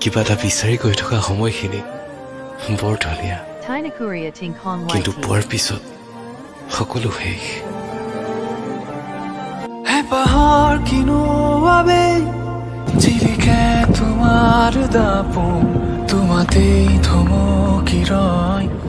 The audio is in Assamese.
কিবা এটা বিচাৰি গৈ থকা সময়খিনি বৰ ধুনীয়া কিন্তু পোৱাৰ পিছত সকলো শেষ পাহাড় কিনো আবে জিলিকে তোমার দাপন তোমাতেই ধমকি রয়